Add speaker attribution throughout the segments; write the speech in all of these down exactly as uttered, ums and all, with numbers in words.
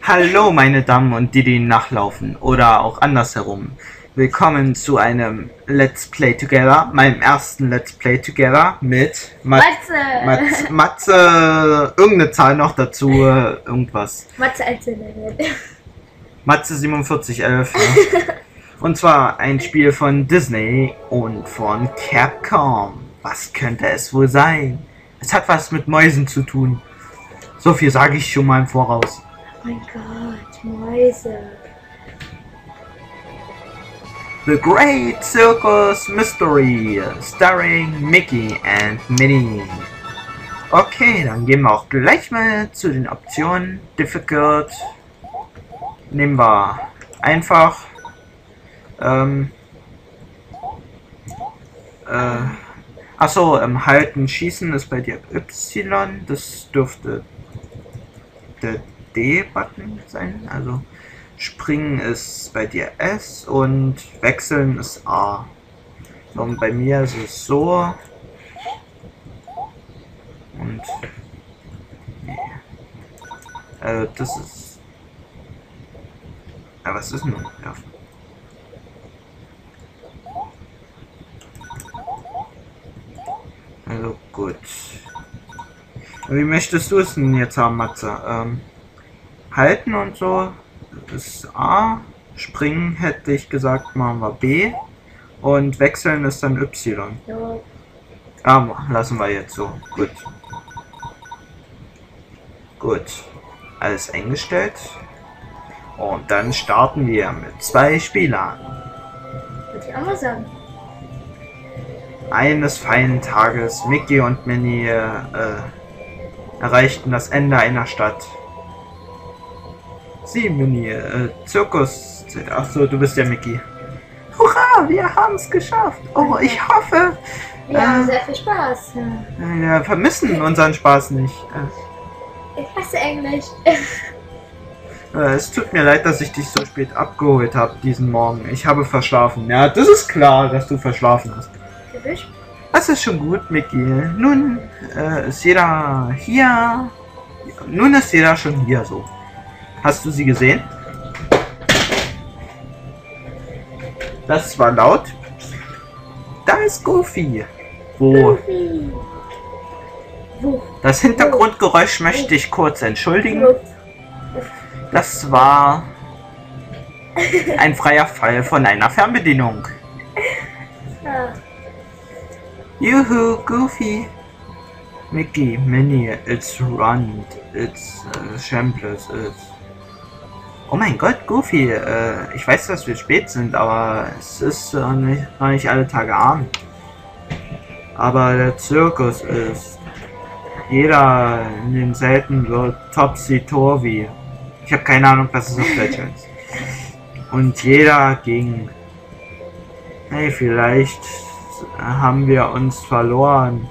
Speaker 1: Hallo meine Damen und die, die nachlaufen oder auch andersherum. Willkommen zu einem Let's Play Together, meinem ersten Let's Play Together mit Mat
Speaker 2: Matze!
Speaker 1: Matze, Matze, irgendeine Zahl noch dazu, äh, irgendwas.
Speaker 2: Matze Einzelnen.
Speaker 1: Matze siebenundvierzig elf. Ja. Und zwar ein Spiel von Disney und von Capcom. Was könnte es wohl sein? Es hat was mit Mäusen zu tun. So viel sage ich schon mal im Voraus.
Speaker 2: Oh mein Gott, Mäuse.
Speaker 1: The Great Circus Mystery, starring Mickey and Minnie. Okay, dann gehen wir auch gleich mal zu den Optionen. Difficult. Nehmen wir einfach. Ähm, äh, achso, ähm, halten, schießen ist bei dir Y. Das dürfte der D-Button sein. Also springen ist bei dir S und wechseln ist A. Und bei mir ist es so. Und nee. Äh, das ist. Ja, was ist denn? Ja. Also gut. Wie möchtest du es denn jetzt haben, Matze? Ähm, halten und so ist A. Springen hätte ich gesagt, machen wir B. Und wechseln ist dann Y.
Speaker 2: Ja.
Speaker 1: Ah, lassen wir jetzt so. Gut. Gut. Alles eingestellt. Und dann starten wir mit zwei Spielern.
Speaker 2: Würde ich auch mal sagen.
Speaker 1: Eines feinen Tages, Mickey und Minnie äh, erreichten das Ende einer Stadt. Sie, Minnie, äh, Zirkus. Achso, du bist ja Mickey. Hurra, wir haben es geschafft. Oh, ich hoffe.
Speaker 2: Wir haben
Speaker 1: äh,
Speaker 2: sehr viel Spaß.
Speaker 1: Wir vermissen unseren Spaß nicht. Äh,
Speaker 2: Ich hasse Englisch.
Speaker 1: äh, es tut mir leid, dass ich dich so spät abgeholt habe diesen Morgen. Ich habe verschlafen. Ja, das ist klar, dass du verschlafen hast.
Speaker 2: Typisch.
Speaker 1: Das ist schon gut, Mickey. Nun äh, ist jeder hier. Nun ist jeder schon hier so. Hast du sie gesehen? Das war laut. Da ist Goofy. Wo?
Speaker 2: Goofy. Wuff,
Speaker 1: Das Hintergrundgeräusch möchte ich kurz entschuldigen.
Speaker 2: wuff.
Speaker 1: Das war ein freier Fall von einer Fernbedienung.
Speaker 2: Ja.
Speaker 1: Juhu, Goofy. Mickey, Minnie, it's run, it's uh, shambles, it's... Oh mein Gott, Goofy, äh, ich weiß, dass wir spät sind, aber es ist äh, nicht, noch nicht alle Tage Abend. Aber der Zirkus ist... Jeder in den Selten wird topsy-turvy. Ich habe keine Ahnung, was es auf Deutsch heißt. Und jeder ging... Hey, vielleicht haben wir uns verloren.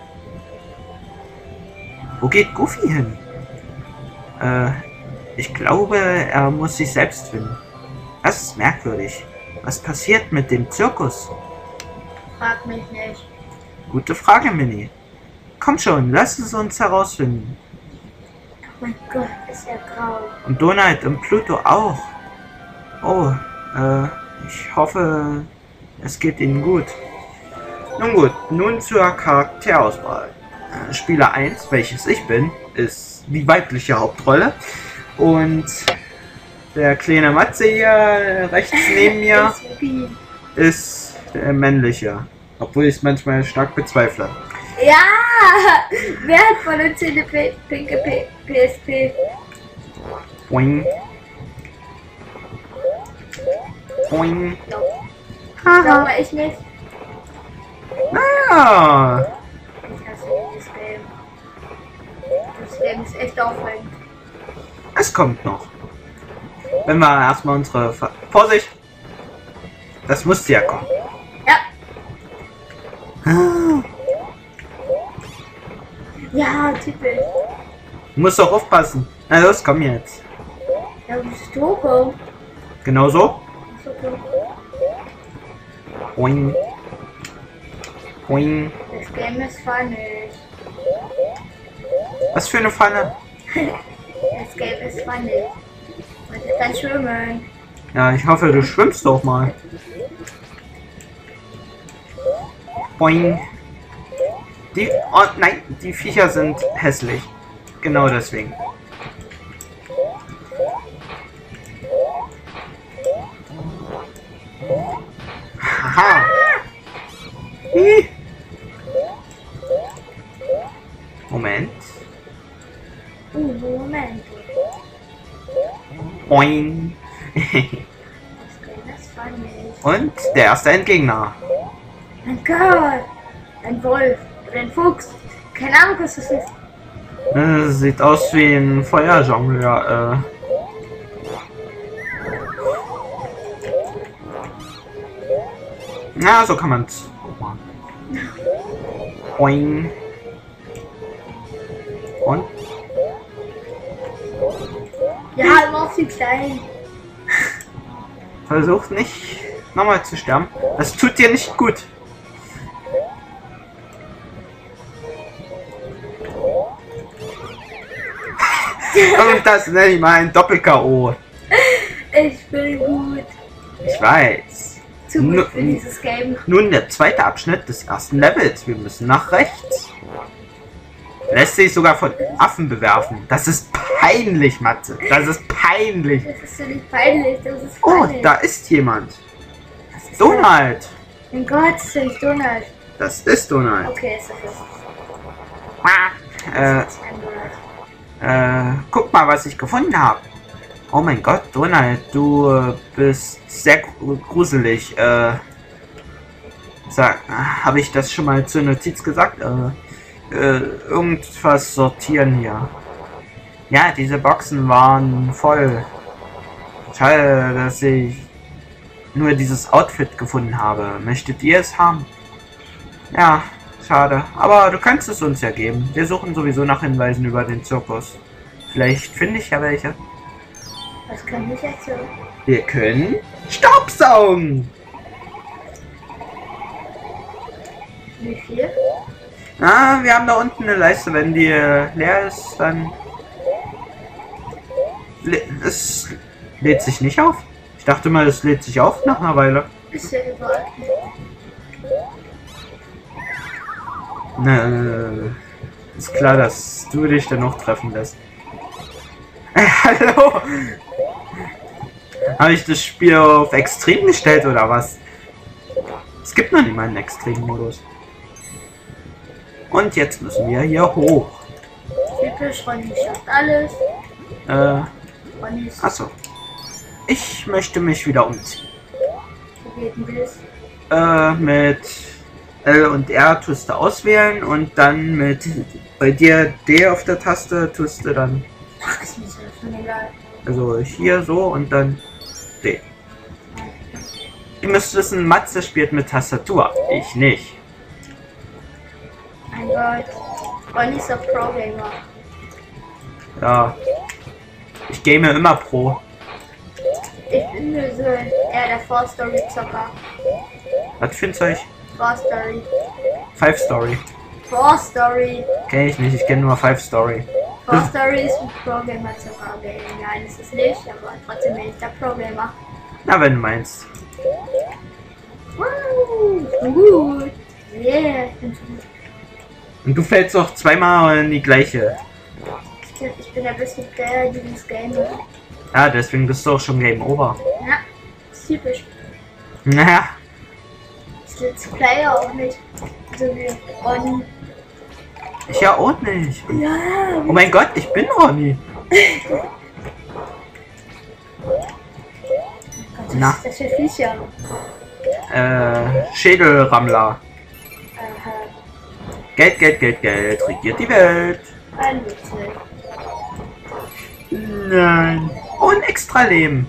Speaker 1: Wo geht Goofy hin? Äh, ich glaube, er muss sich selbst finden. Das ist merkwürdig. Was passiert mit dem Zirkus?
Speaker 2: Frag mich nicht.
Speaker 1: Gute Frage, Minnie. Komm schon, lass es uns herausfinden.
Speaker 2: Oh mein Gott, ist er grau.
Speaker 1: Und Donald und Pluto auch. Oh, äh, ich hoffe, es geht ihnen gut. Nun gut, nun zur Charakterauswahl. Äh, Spieler eins, welches ich bin, ist die weibliche Hauptrolle. Und der kleine Matze hier rechts neben mir
Speaker 2: Das ist wie-
Speaker 1: ist der männliche. Obwohl ich es manchmal stark bezweifle.
Speaker 2: Ja! Wer hat von uns eine P- pinke P- P S P?
Speaker 1: Boing. Boing.
Speaker 2: Glaube ich nicht.
Speaker 1: Naja.
Speaker 2: Ich hasse dieses Game. Das Game ist echt aufregend.
Speaker 1: Es kommt noch. Wenn wir erstmal unsere... Ver Vorsicht! Das musste ja kommen.
Speaker 2: Ja. Ja, typisch.
Speaker 1: Du musst doch aufpassen. Na los, komm jetzt.
Speaker 2: Ja, wo bist du hochgekommen?
Speaker 1: Genau so.
Speaker 2: So cool.
Speaker 1: Boing. Boing.
Speaker 2: Das Game ist funny.
Speaker 1: Was für eine Pfanne.
Speaker 2: Das Game ist funny. Und ich kann schwimmen.
Speaker 1: Ja, ich hoffe, du schwimmst doch mal. Boing. Die, oh nein, die Viecher sind hässlich. Genau deswegen. Haha. Hi. Moment.
Speaker 2: Uh, Moment.
Speaker 1: Boing.
Speaker 2: Das war nicht.
Speaker 1: Und der erste Endgegner.
Speaker 2: Mein Gott. Ein Wolf. Oder ein Fuchs. Keine Ahnung, was das ist.
Speaker 1: Äh, Sieht aus wie ein Feuerjongleur. Äh. Ja, so kann man's. Boing. Und?
Speaker 2: Ja, immer viel klein.
Speaker 1: Versucht nicht nochmal zu sterben. Das tut dir nicht gut. Und das nenne ich mal ein Doppel-K O.
Speaker 2: Ich bin gut.
Speaker 1: Ich weiß.
Speaker 2: Zu gut
Speaker 1: Nu-
Speaker 2: für dieses Game.
Speaker 1: Nun der zweite Abschnitt des ersten Levels. Wir müssen nach rechts. Lässt sich sogar von Affen bewerfen. Das ist peinlich, Matze. Das ist peinlich.
Speaker 2: Das ist so nicht peinlich. Das ist
Speaker 1: Oh,
Speaker 2: peinlich.
Speaker 1: da ist jemand.
Speaker 2: Das ist
Speaker 1: Donald.
Speaker 2: Mein Gott, das ist ja nicht Donald.
Speaker 1: Das ist Donald.
Speaker 2: Okay, ist das ist.
Speaker 1: Äh,
Speaker 2: Das ist kein Donald.
Speaker 1: äh, guck mal, was ich gefunden habe. Oh mein Gott, Donald, du äh, bist sehr gru- gruselig. Äh, sag, habe ich das schon mal zur Notiz gesagt? Äh, äh, irgendwas sortieren hier. Ja, diese Boxen waren voll. Schade, dass ich nur dieses Outfit gefunden habe. Möchtet ihr es haben? Ja, schade. Aber du kannst es uns ja geben. Wir suchen sowieso nach Hinweisen über den Zirkus. Vielleicht finde ich ja welche.
Speaker 2: Was kann ich erzählen?
Speaker 1: Wir können Staubsaugen.
Speaker 2: Wie viel?
Speaker 1: Ah, wir haben da unten eine Leiste. Wenn die äh, leer ist, dann... Le es lädt sich nicht auf. Ich dachte mal, es lädt sich auf nach einer Weile.
Speaker 2: Ist ja überall.
Speaker 1: Na, ist klar, dass du dich dann noch treffen lässt. Äh, hallo? Habe ich das Spiel auf Extrem gestellt oder was? Es gibt noch nicht mal einen Extrem-Modus. Und jetzt müssen wir hier hoch.
Speaker 2: Typisch, Ronny schafft alles.
Speaker 1: Äh,
Speaker 2: Ronny ist.
Speaker 1: achso. Ich möchte mich wieder umziehen.
Speaker 2: Wie geht denn das?
Speaker 1: Äh, mit L und R tust du auswählen und dann mit bei dir D auf der Taste tust du dann,
Speaker 2: Ach, ist mir so schon egal.
Speaker 1: also hier so und dann D. Ihr müsst wissen, Matze spielt mit Tastatur, ich nicht.
Speaker 2: Mein Gott. Ronny ist ein Pro-Gamer.
Speaker 1: Ja, ich game immer Pro.
Speaker 2: Ich bin nur so eher der Four-Story-Zocker.
Speaker 1: Was für ein Zeug?
Speaker 2: Four-Story.
Speaker 1: Five Story.
Speaker 2: Four-Story.
Speaker 1: Kenn ich nicht, ich kenne nur Five Story.
Speaker 2: Four-Story ist ein Pro-Gamer-Zocker. Nein, ist es nicht, aber trotzdem bin ich der Pro-Gamer.
Speaker 1: Na, wenn du meinst.
Speaker 2: Wow, gut. Yeah, ich bin gut.
Speaker 1: Und du fällst doch zweimal in die gleiche.
Speaker 2: Ich bin, ich bin der beste Player dieses Game.
Speaker 1: Ja, deswegen bist du auch schon Game Over.
Speaker 2: Ja, ist typisch.
Speaker 1: Naja,
Speaker 2: Ich Let's Player auch nicht. So wie Ronny.
Speaker 1: ich ja auch nicht.
Speaker 2: Ja,
Speaker 1: Oh mein Gott, ich bin Ronny.
Speaker 2: was
Speaker 1: Na.
Speaker 2: ist das für Viecher?
Speaker 1: Äh, Schädelrammler.
Speaker 2: Aha,
Speaker 1: Geld, Geld, Geld, Geld. Regiert die Welt.
Speaker 2: ein Witzel.
Speaker 1: Nein. Und extra Leben.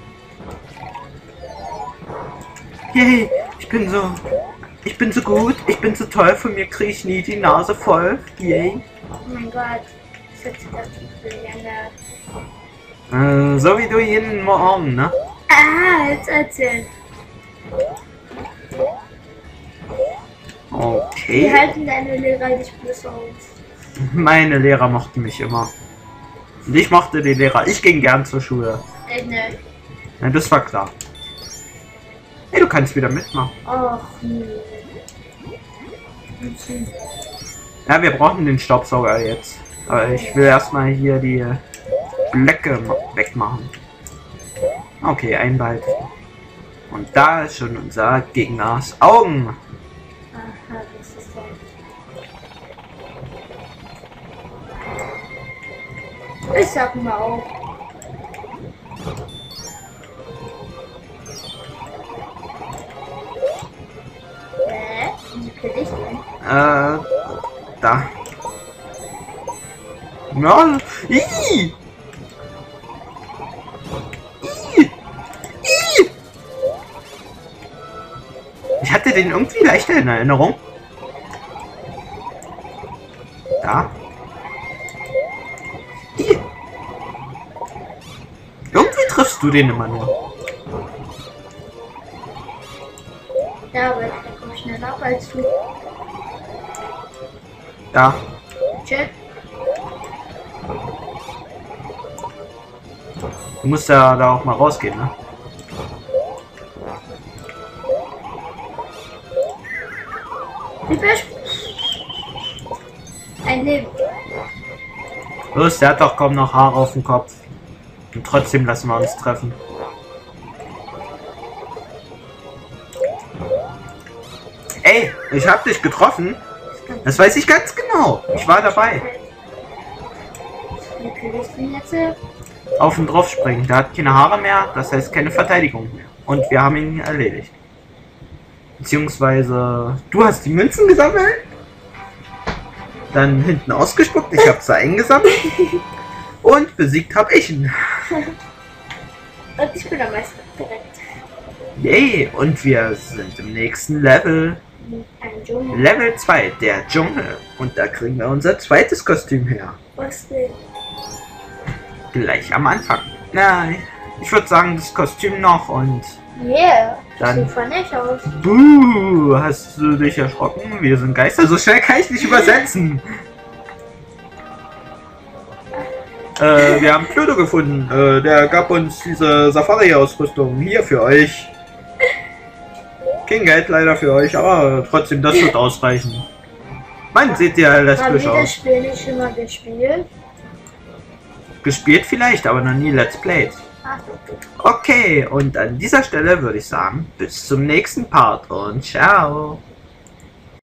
Speaker 1: Yay, ich bin so... Ich bin so gut, ich bin so toll, von mir kriege ich nie die Nase voll. Yay.
Speaker 2: Oh mein Gott. Das hat sich das viel geändert.
Speaker 1: Äh, so wie du jeden Morgen, ne?
Speaker 2: Ah, jetzt erzähl. Wie
Speaker 1: Okay.
Speaker 2: halten deine Lehrer dich bloß aus?
Speaker 1: Meine Lehrer mochten mich immer. Und ich mochte die Lehrer. Ich ging gern zur Schule.
Speaker 2: Äh, ne.
Speaker 1: Na, das war klar. Hey, du kannst wieder mitmachen.
Speaker 2: Ach, nee. Okay.
Speaker 1: Ja, wir brauchen den Staubsauger jetzt. Aber ich will erstmal hier die Blöcke wegmachen. Okay, ein Wald. Und da ist schon unser Gegners Augen.
Speaker 2: Aha, das ist ja. Ich sag mal auch. Hä? Wie kill ich denn?
Speaker 1: Äh, da. Ja, ii! Ii! Ii! Ich hatte den irgendwie leichter in Erinnerung. Da. Ii! Irgendwie triffst du den immer nur.
Speaker 2: Ja, aber der kommt schneller ab als du.
Speaker 1: Da.
Speaker 2: Check.
Speaker 1: Du musst ja da auch mal rausgehen, ne?
Speaker 2: Wie Fisch. Ein Leben.
Speaker 1: Los, der hat doch kaum noch Haare auf dem Kopf. Und trotzdem lassen wir uns treffen. Ey, ich hab dich getroffen. Das weiß ich ganz genau. Ich war dabei.
Speaker 2: Wie kill ich den jetzt?
Speaker 1: Auf ihn drauf springen. Der hat keine Haare mehr, das heißt keine Verteidigung mehr. Und wir haben ihn erledigt. Beziehungsweise, du hast die Münzen gesammelt. Dann hinten ausgespuckt. Ich habe sie eingesammelt. Und besiegt habe ich ihn.
Speaker 2: Und ich bin am meisten direkt.
Speaker 1: Yay, und wir sind im nächsten Level.
Speaker 2: Ein Dschungel.
Speaker 1: Level zwei, der Dschungel. Und da kriegen wir unser zweites Kostüm her.
Speaker 2: Was denn?
Speaker 1: Gleich am Anfang. Na, ich würde sagen, das Kostüm noch und...
Speaker 2: Yeah, das
Speaker 1: Dann-
Speaker 2: sieht voll nett aus.
Speaker 1: Buh, hast du dich erschrocken? Wir sind Geister, so schnell kann ich nicht übersetzen. Äh, wir haben Pluto gefunden. Äh, der gab uns diese Safari-Ausrüstung. Hier für euch. Kein Geld leider für euch, aber trotzdem, das wird ausreichen. Mann, seht ihr
Speaker 2: Haben
Speaker 1: lesbisch
Speaker 2: wir das
Speaker 1: aus.
Speaker 2: Spiel nicht schon mal gespielt?
Speaker 1: Gespielt vielleicht, aber noch nie Let's Played.
Speaker 2: Ach,
Speaker 1: Okay, und an dieser Stelle würde ich sagen, bis zum nächsten Part und ciao.